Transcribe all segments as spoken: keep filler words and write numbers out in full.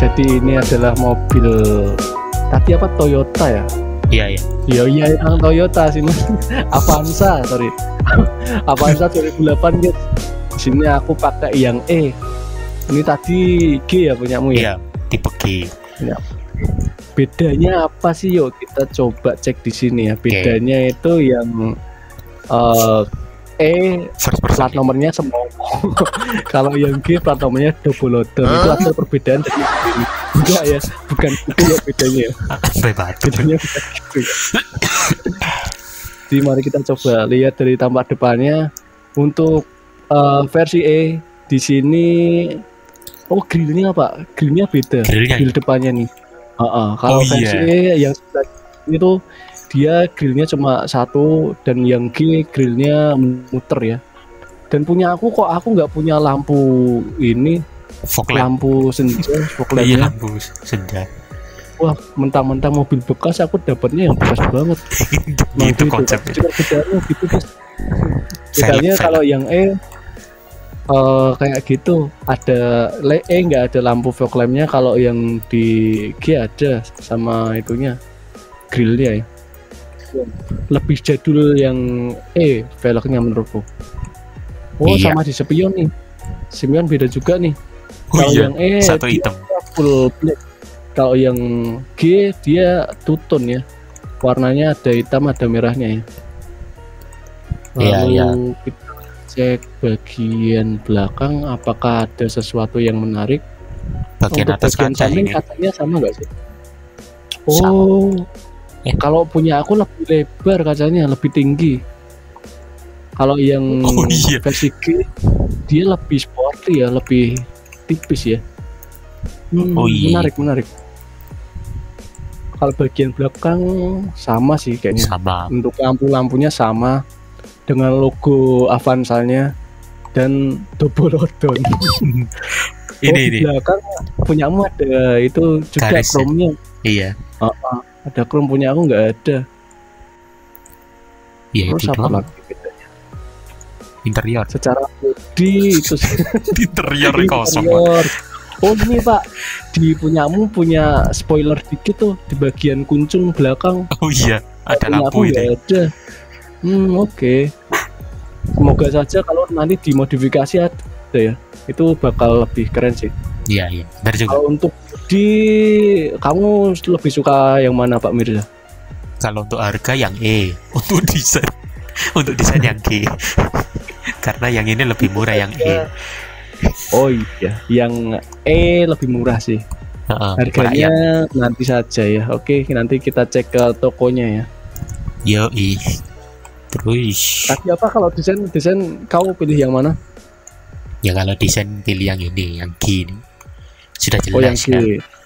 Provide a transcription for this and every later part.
Jadi ini adalah mobil tadi apa Toyota ya? Iya iya. Iya iya yang Toyota sini. Avanza sorry. Avanza dua ribu delapan guys. Di sini aku pakai yang E. Ini tadi G ya punyamu ya? Iya, tipe G. Ya. Bedanya apa sih? Yuk kita coba cek di sini ya. Bedanya okay. itu yang uh, E plat nomornya semua. Kalau yang G plat nomornya double odor. Huh? Itu ada perbedaan dari ini. Enggak ya, bukan itu ya bedanya. Bedanya bukan gitu. Jadi mari kita coba lihat dari tampak depannya. Untuk uh, versi E di sini, oh grillnya apa? Grillnya beda. Grillnya. Grill depannya nih. Uh-uh. Kalau oh, versi iya. E yang itu dia grillnya cuma satu dan yang G grillnya muter ya. Dan punya aku kok aku nggak punya lampu ini fog lampu senja fog iya lampu senja. Wah mentang-mentang mobil bekas aku dapatnya yang bekas banget. Nah, gitu konsepnya. Bedanya gitu guys. Bedanya kalau yang E uh, kayak gitu ada E nggak ada lampu fog lampnya, kalau yang di G ada sama itunya grillnya ya. Lebih jadul yang E velgnya menurutku. Oh iya. Sama di spion nih. Spion beda juga nih. Oh, kalau iya. yang E satu hitam full black. Kalau yang G dia two tone ya. Warnanya ada hitam ada merahnya ya. Lalu iya, iya. kita cek bagian belakang apakah ada sesuatu yang menarik. Bagian Untuk atas bagian kaca samping ini. katanya sama nggak sih? Oh. Eh. Kalau punya aku lebih lebar kacanya, lebih tinggi. Kalau yang oh, iya. versi G dia lebih sporty ya, lebih tipis ya. Hmm, oh, iya. Menarik, menarik. Kalau bagian belakang sama sih kayaknya. Sama. Untuk lampu-lampunya sama dengan logo Avanza-nya dan double odon. ini oh, ini. Belakang punyamu ada itu juga chrome-nya. Iya. Uh -uh. Ada chrome, punya aku nggak ada. Ya, terus itu apa doang. Lagi bedanya? Interior. Secara body itu interior kosong. Oh ini pak, di punyamu punya spoiler dikit tuh di bagian kuncung belakang. Oh iya, ada punya lampu ini. Ada. Hmm oke. Okay. Semoga saja kalau nanti dimodifikasi ada ya, itu bakal lebih keren sih. Iya iya. Benar juga. Kalau untuk di kamu lebih suka yang mana Pak Mirza? Kalau untuk harga yang E, untuk desain untuk desain yang G. Karena yang ini lebih murah yang E. Oh iya, yang E lebih murah sih. Uh, Harganya merakyat. Nanti saja ya. Oke, nanti kita cek ke tokonya ya. Yo ih. Terus. Tadi apa kalau desain desain kau pilih yang mana? Ya kalau desain pilih yang ini, yang G ini. Sudah jelas. Oh yang G. Kan?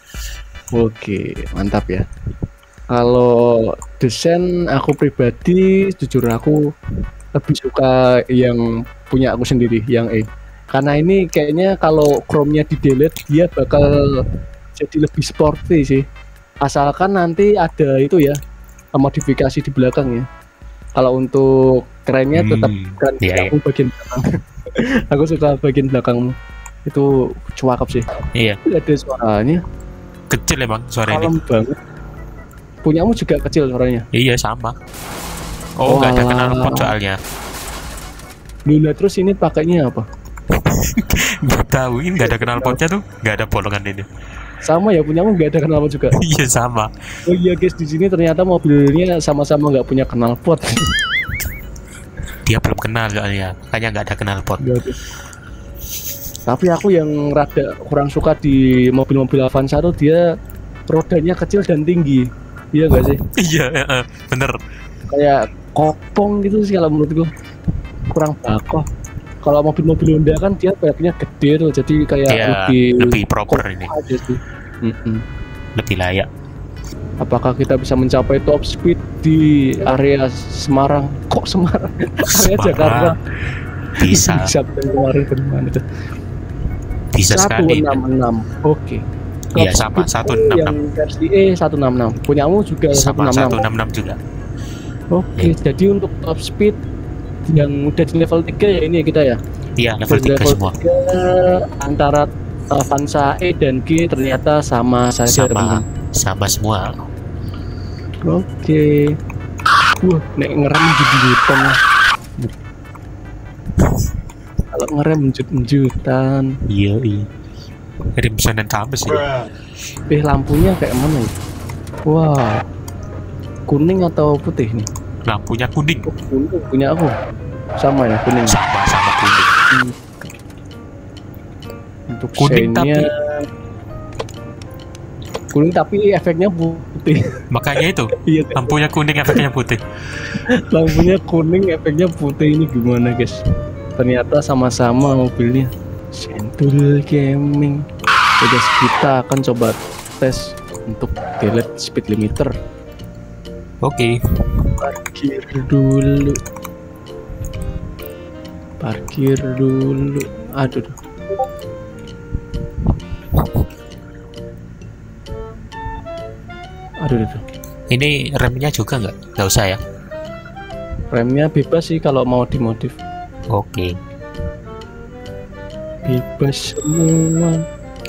Oke, mantap ya. Kalau desain aku pribadi, jujur aku lebih suka yang punya aku sendiri, yang E. Karena ini kayaknya kalau chrome-nya di delete dia bakal jadi lebih sporty sih. Asalkan nanti ada itu ya, modifikasi di belakang ya. Kalau untuk kerennya tetap hmm, keren yeah, aku yeah. bagian belakang. Aku suka bagian belakangmu. Itu cakep sih. Iya. Yeah. Ada suaranya. Kecil emang suara ini. Kalem banget. Punyamu juga kecil suaranya. Iya sama. Oh nggak ada knalpot soalnya. Lula terus ini pakainya apa? Nggak tahu, ini nggak ada knalpotnya tuh, nggak ada bolongan ini. Sama ya, punyamu nggak ada knalpot juga. Iya sama. Oh iya guys, di sini ternyata mobilnya sama-sama nggak punya knalpot. Dia belum kenal soalnya, makanya nggak ada knalpot. Tapi aku yang rada kurang suka di mobil-mobil Avanza tuh dia rodanya kecil dan tinggi. Iya gak sih? Iya, uh, bener. Kayak kopong gitu sih kalau menurutku. Kurang bakoh. Kalau mobil-mobil Honda kan dia kayaknya gede tuh, jadi kayak ya, lebih lebih proper ini. Mm -mm. Lebih layak. Apakah kita bisa mencapai top speed di area Semarang? Kok Semarang? Area Jakarta. Bisa. Bisa kemarin kemana tuh? Bisa sekali. seratus enam puluh enam. Oke. Iya sama seratus enam puluh enam. Yang versi E seratus enam puluh enam. Punyamu juga sama seratus enam puluh enam juga. Oke, ya. Jadi untuk top speed yang udah di level tiga ya ini ya kita ya. Iya, level tiga semua. tiga antara Avanza E dan G ternyata sama saja, sama teman-teman. sama semua. Oke. Wah, nek ngerem jujut-jujutan. Kalau ngerem jujut-jujutan. Iya iya. Crimson and Thomas ya. Eh, lampunya kayak mana ya? Wah. Kuning atau putih nih? Lampunya kuning. Oh, kuning punya aku. Sama ya, kuning. Sama sama kuning. Hmm. Untuk Kuning shine-nya tapi kuning tapi efeknya putih. makanya itu Iya, lampunya kuning efeknya putih. lampunya kuning efeknya putih. Ini gimana guys? Ternyata sama-sama mobilnya Sentul Gaming. Ya guys, kita akan coba tes untuk delete speed limiter. Oke. Parkir dulu. Parkir dulu. Aduh. Aduh, aduh. Ini remnya juga nggak? Nggak usah ya? Remnya bebas sih kalau mau dimodif. Oke. Bebas semua.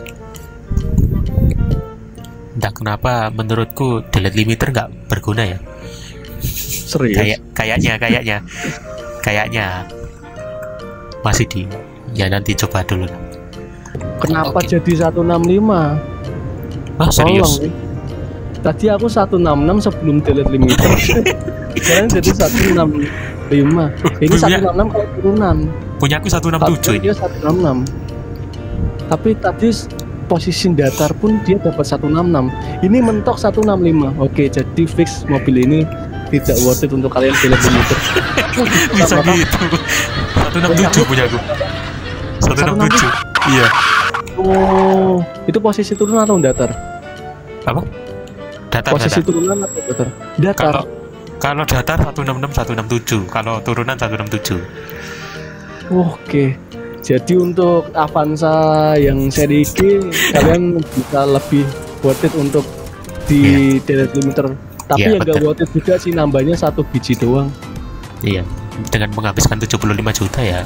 Entah kenapa menurutku delete limiter nggak berguna ya. Serius? Kayak kayaknya kayaknya kayaknya masih di ya nanti coba dulu. Kenapa Oke. jadi seratus enam puluh lima? Ah serius? Tolong, nih. Tadi aku seratus enam puluh enam sebelum delete limiter. Sekarang jadi seratus enam puluh lima. Ini Punya- seratus enam puluh enam kalau turunan. Punya aku seratus enam puluh tujuh ini. Dia seratus enam puluh enam. Tapi tadi posisi datar pun dia dapat seratus enam puluh enam. Ini mentok seratus enam puluh lima. Oke, jadi fix mobil ini tidak worth it untuk kalian delete limiter. Bisa Sama- gitu. seratus enam puluh tujuh punya aku. seratus enam puluh tujuh. Iya. Oh, itu posisi turunan atau datar? Apa? Datar Posisi datar. turunan atau datar? Datar. Kalau kalau datar seratus enam puluh enam seratus enam puluh tujuh, kalau turunan seratus enam puluh tujuh. Oke. Jadi untuk Avanza yang seri G kalian bisa lebih worth it untuk di delete limiter. Tapi Iya, yang gak betul. worth it juga sih, nambahnya satu biji doang. Iya. Dengan menghabiskan tujuh puluh lima juta ya.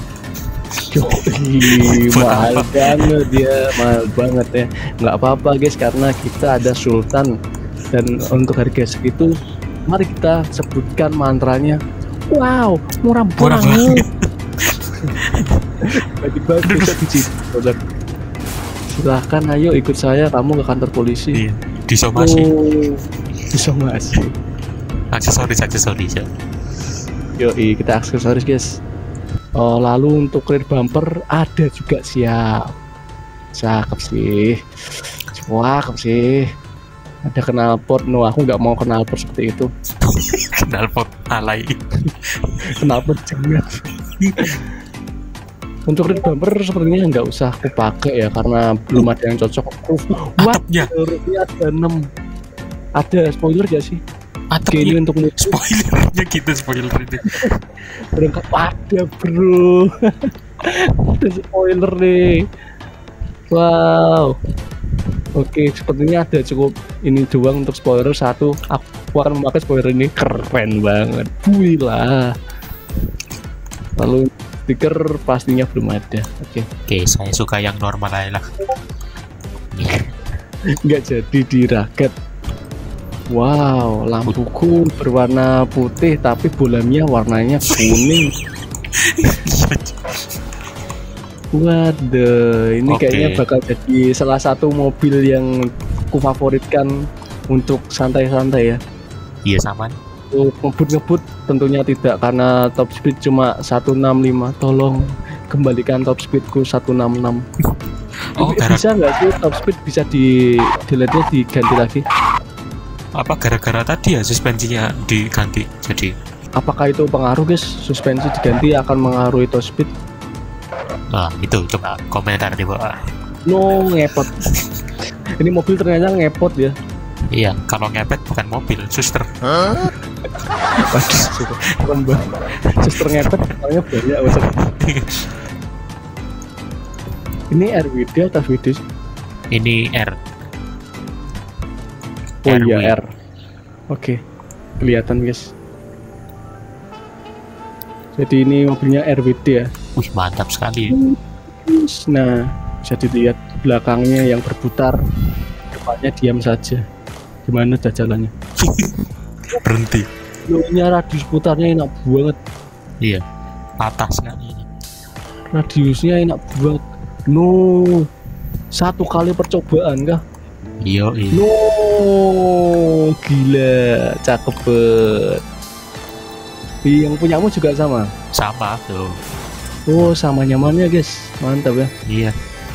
Yoi, Buat mahal apa? banget ya, mahal banget ya. Nggak apa-apa guys, karena kita ada Sultan. Dan untuk harga segitu, mari kita sebutkan mantranya. Wow, murah Murah banget. Bagi-bagi bisa dijilat. Silahkan, ayo ikut saya, kamu ke kantor polisi. Iya. Disomasi. Oh, disomasi. Aksesoris aksesoris ya. Yoi, kita aksesoris guys. Oh, lalu untuk rear bumper ada juga, siap. Cakep sih. Cakep sih. Ada knalpot. No, aku nggak mau knalpot seperti itu. Knalpot alay. Knalpot jangan. Untuk rear bumper sepertinya nggak usah aku pakai ya, karena belum ada yang cocok. Uh, what? Atapnya. Ini ada enam. Ada spoiler gak sih? Oke, ini Atapnya. untuk mobil. Spoilernya gitu spoiler ini. Berangkat ada bro. Ada spoiler nih. Wow. Oke, sepertinya ada cukup ini doang untuk spoiler satu. Aku akan memakai spoiler ini, keren banget. Wih lah. Lalu stiker pastinya belum ada. Oke. Oke, saya suka yang normal aja lah. Iya. Nggak jadi diraket. Wow, lampuku berwarna putih tapi bolamnya warnanya kuning. Waduh, ini Oke. kayaknya bakal jadi salah satu mobil yang kufavoritkan untuk santai-santai ya. Iya sama. Untuk ngebut-ngebut tentunya tidak, karena top speed cuma seratus enam puluh lima. Tolong kembalikan top speedku seratus enam puluh enam. Oh, Ini gara- bisa nggak sih top speed bisa di delete-nya diganti lagi? apa gara-gara tadi ya suspensinya diganti jadi. Apakah itu pengaruh guys? Suspensi diganti akan mengaruhi top speed? Nah itu coba komentar di bawah. No, ngepot. Ini mobil ternyata ngepot ya. Iya, kalau ngepet bukan mobil, suster. Serem banget. Suster ngepet orangnya banyak banget. Ini R W D atau V D? Ini R. Oh R W. iya R. Oke, kelihatan guys. Jadi ini mobilnya R W D ya. Wih mantap sekali. Nah, Bisa dilihat belakangnya yang berputar, depannya diam saja. Gimana jajalannya? Berhenti. Lonya radius putarnya enak banget. Iya. Patah sekali ini. Radiusnya enak banget. No, satu kali percobaan kah? Iya, iya. No, gila, cakep banget. Yang punyamu juga sama? Sama tuh. Oh, sama nyamannya guys, mantap ya. Iya.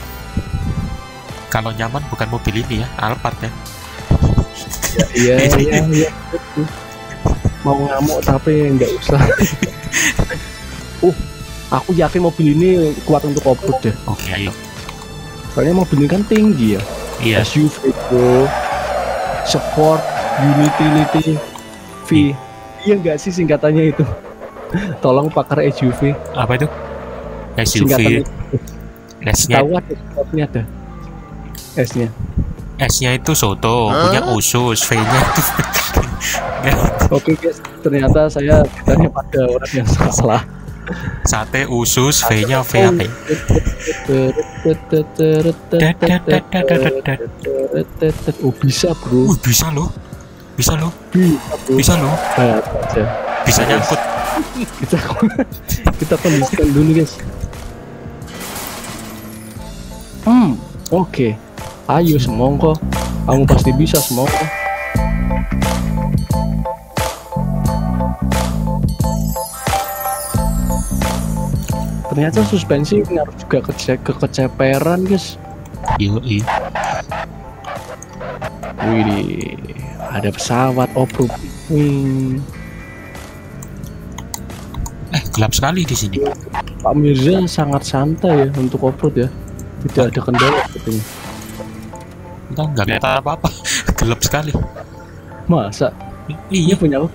Kalau nyaman bukan mobil ini ya, Alphard ya. Iya, iya, iya. Mau ngamuk tapi nggak usah. uh, aku yakin mobil ini kuat untuk off-road deh. Oke, ayo. Soalnya mobil ini kan tinggi ya. Iya. S U V bro, Sport, Utility, V. Iya nggak sih singkatannya itu? Tolong pakar S U V. Apa itu? S U V. S-nya. Tahu ada S-nya ada. S-nya. S-nya itu soto, punya usus, V-nya itu. Oke guys, ternyata saya tanya pada orang yang salah. Sate usus, V-nya V apa? Oh bisa bro. Uh, bisa loh, bisa loh, Bisa bro. bisa loh, Nah, aja. bisa nyangkut. Kita kita kondisikan dulu guys. Hmm, oke. Ayo semongko, kamu pasti bisa semongko. Ternyata suspensi ngaruh juga ke keceperan guys. Yoi. Wih, ada pesawat off-road. Wih, Eh, gelap sekali di sini. Pak Mirza sangat santai ya untuk off-road ya. Tidak ada kendala sepertinya. Kita nggak lihat apa-apa. Gelap sekali. Masa? Iya. Ini punya apa?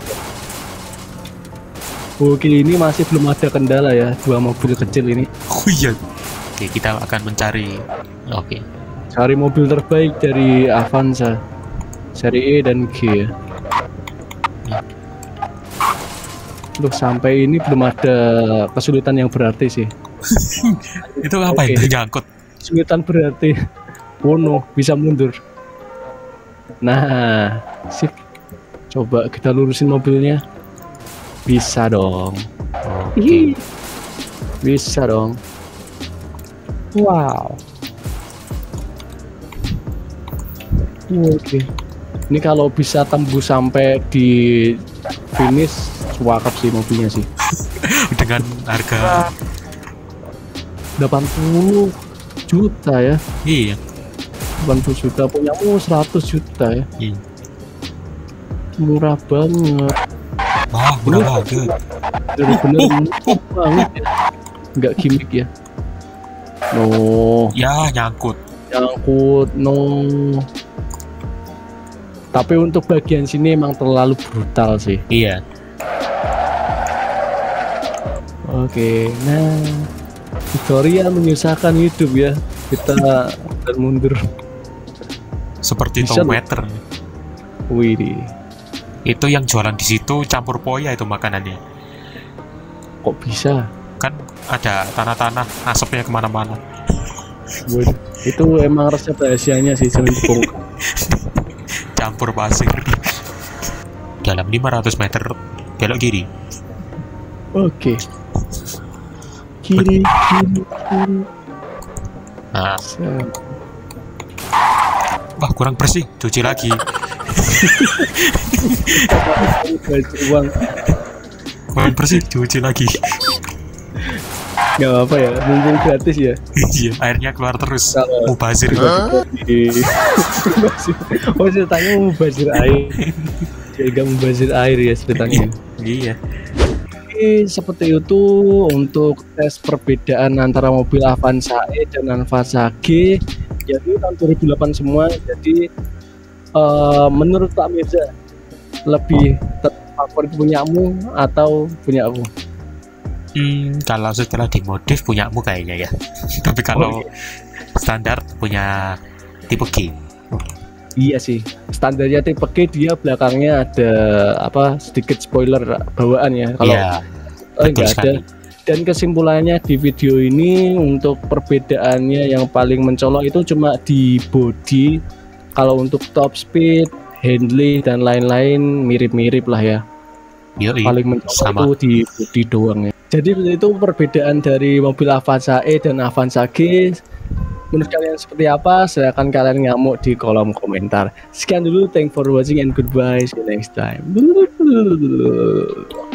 Oke, ini masih belum ada kendala ya, dua mobil kecil ini. Oh iya. Oke, kita akan mencari. Oke. Cari mobil terbaik dari Avanza seri E dan G ya. Loh, sampai ini belum ada kesulitan yang berarti sih. Itu apa Oke. itu nyangkut? Kesulitan berarti. Oh no, bisa mundur. Nah, sip. Coba kita lurusin mobilnya. Bisa dong. Oke. Bisa dong. Wow. Oke. Ini kalau bisa tembus sampai di finish, suakap sih mobilnya sih. Dengan harga delapan puluh juta ya. iya. delapan puluh juta, punyamu seratus juta ya. Iya. Murah banget. Wah, murah banget. Bener-bener murah banget ya. Nggak gimmick ya. No, Ya, nyangkut. nyangkut, no. Tapi untuk bagian sini emang terlalu brutal sih. Iya. Oke, nah tutorial menyusahkan hidup ya. Kita dan mundur. Seperti Bisa loh. tomater. Wih, Itu yang jualan di situ campur poya itu makanannya. kok bisa? Kan ada tanah-tanah, asapnya kemana-mana. Waduh, itu emang resep rahasianya sih sering dibongkar. Campur pasir. Dalam lima ratus meter belok kiri. Oke. Kiri, kiri, kiri. Nah, Set. wah kurang bersih, cuci lagi. Baju uang. Kurang bersih, cuci lagi. Gak apa-apa ya, mumpung gratis ya. Iya, airnya keluar terus. Kalau- Mubazir. Di- Oh ceritanya mubazir air. Ya gak mubazir air ya ceritanya. Iya. Oke, seperti itu untuk tes perbedaan antara mobil Avanza E dan Avanza G. Jadi tahun dua ribu delapan semua. Jadi eh, menurut Pak Mirza lebih favorit punyamu atau punya aku? Hmm, kalau setelah dimodif punyamu kayaknya ya. Tapi kalau Oh, iya. standar punya tipe G. Iya sih, standarnya tipe G dia belakangnya ada apa sedikit spoiler bawaan ya. Kalau Iya, eh, betul nggak ada, sekali. Dan kesimpulannya di video ini untuk perbedaannya yang paling mencolok itu cuma di body. Kalau untuk top speed, handling dan lain-lain mirip-mirip lah ya. Yoi, Paling mencolok sama. itu di body doang ya. Jadi itu perbedaan dari mobil Avanza E dan Avanza G. Menurut kalian seperti apa? Silahkan kalian ngamuk di kolom komentar. Sekian dulu, thanks for watching and goodbye. See you next time.